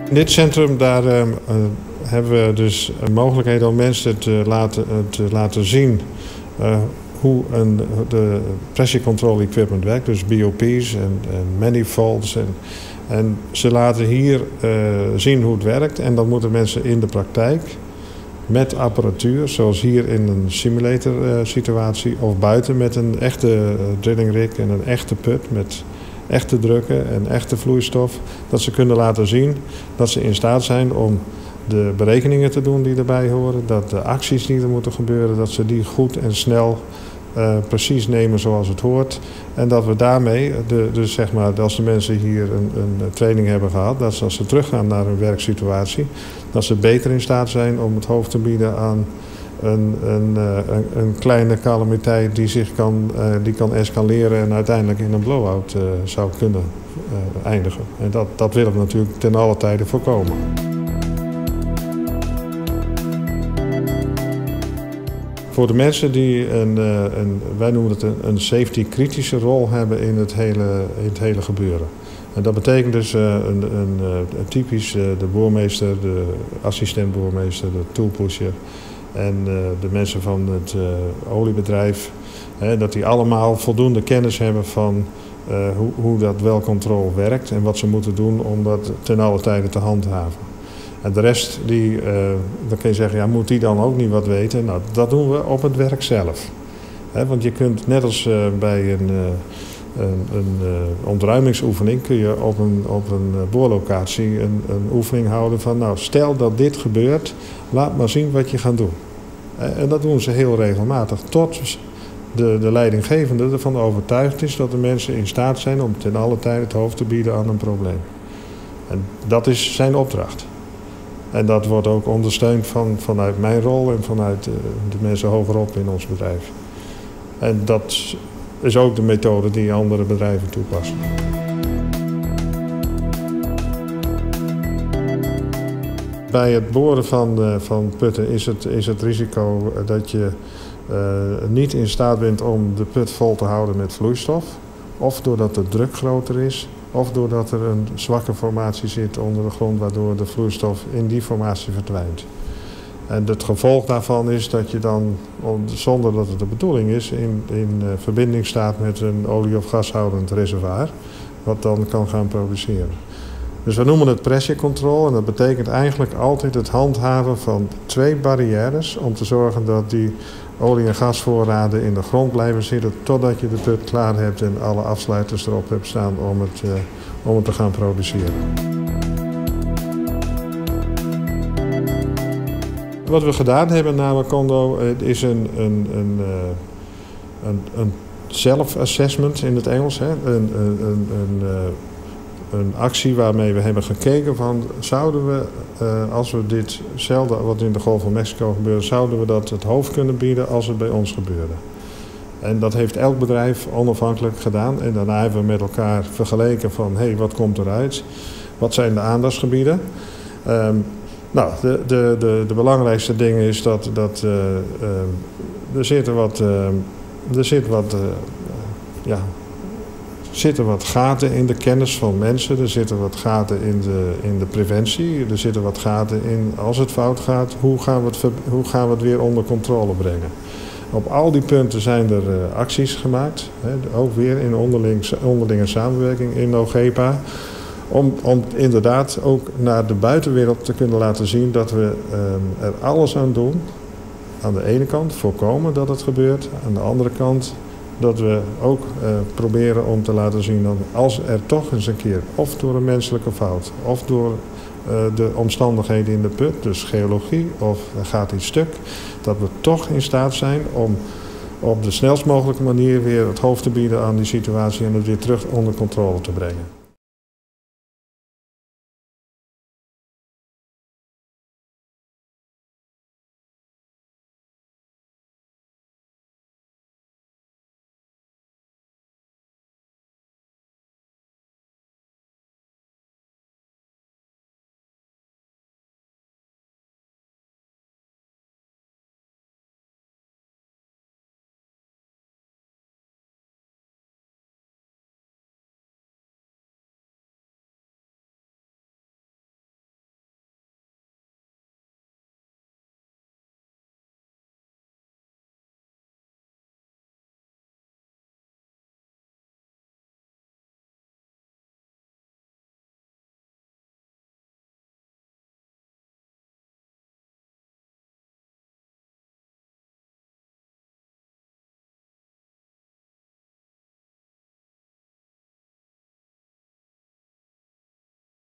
In dit centrum daar, hebben we dus mogelijkheden om mensen te laten zien hoe de pressure control equipment werkt, dus BOP's en manifolds. En ze laten hier zien hoe het werkt en dan moeten mensen in de praktijk met apparatuur, zoals hier in een simulator situatie of buiten met een echte drilling rig en een echte put met echte drukken en echte vloeistof, dat ze kunnen laten zien dat ze in staat zijn om de berekeningen te doen die erbij horen, dat de acties die er moeten gebeuren, dat ze die goed en snel precies nemen zoals het hoort. En dat we daarmee, dus zeg maar, als de mensen hier een training hebben gehad, dat als ze teruggaan naar hun werksituatie, dat ze beter in staat zijn om het hoofd te bieden aan een kleine calamiteit die kan escaleren en uiteindelijk in een blow-out zou kunnen eindigen. En dat willen we natuurlijk ten alle tijde voorkomen. Voor de mensen die wij noemen het een safety-kritische rol hebben in het hele gebeuren. En dat betekent dus typisch de boormeester, de assistent-boormeester, de toolpusher en de mensen van het oliebedrijf. Dat die allemaal voldoende kennis hebben van hoe dat well control werkt en wat ze moeten doen om dat ten alle tijde te handhaven. En de rest, dan kun je zeggen, ja, moet die dan ook niet wat weten? Nou, dat doen we op het werk zelf. Want je kunt, net als bij een ontruimingsoefening, kun je op een boorlocatie een oefening houden van, nou, stel dat dit gebeurt, laat maar zien wat je gaat doen. En dat doen ze heel regelmatig, tot de leidinggevende ervan overtuigd is dat de mensen in staat zijn om ten alle tijde het hoofd te bieden aan een probleem. En dat is zijn opdracht. En dat wordt ook ondersteund vanuit mijn rol en vanuit de mensen hogerop in ons bedrijf. En dat is ook de methode die andere bedrijven toepassen. Bij het boren van putten is het risico dat je niet in staat bent om de put vol te houden met vloeistof. Of doordat de druk groter is. Of doordat er een zwakke formatie zit onder de grond, waardoor de vloeistof in die formatie verdwijnt. En het gevolg daarvan is dat je dan, zonder dat het de bedoeling is, in verbinding staat met een olie- of gashoudend reservoir, wat dan kan gaan produceren. Dus we noemen het pressure control en dat betekent eigenlijk altijd het handhaven van 2 barrières om te zorgen dat die olie- en gasvoorraden in de grond blijven zitten totdat je de put klaar hebt en alle afsluiters erop hebt staan om het te gaan produceren. Wat we gedaan hebben na Macondo is een self-assessment in het Engels. Een actie waarmee we hebben gekeken van, zouden we, als we ditzelfde wat in de Golf van Mexico gebeurde, zouden we dat het hoofd kunnen bieden als het bij ons gebeurde. En dat heeft elk bedrijf onafhankelijk gedaan. En daarna hebben we met elkaar vergeleken van, hé, wat komt eruit? Wat zijn de aandachtsgebieden? Nou, de belangrijkste ding is dat er zitten wat gaten in de kennis van mensen, er zitten wat gaten in de preventie, er zitten wat gaten in als het fout gaat, hoe gaan we het weer onder controle brengen. Op al die punten zijn er acties gemaakt, ook weer in onderlinge samenwerking in NOGEPA, om inderdaad ook naar de buitenwereld te kunnen laten zien dat we er alles aan doen. Aan de ene kant voorkomen dat het gebeurt, aan de andere kant dat we ook proberen om te laten zien dat als er toch eens een keer, of door een menselijke fout, of door de omstandigheden in de put, dus geologie, of er gaat iets stuk, dat we toch in staat zijn om op de snelst mogelijke manier weer het hoofd te bieden aan die situatie en het weer terug onder controle te brengen.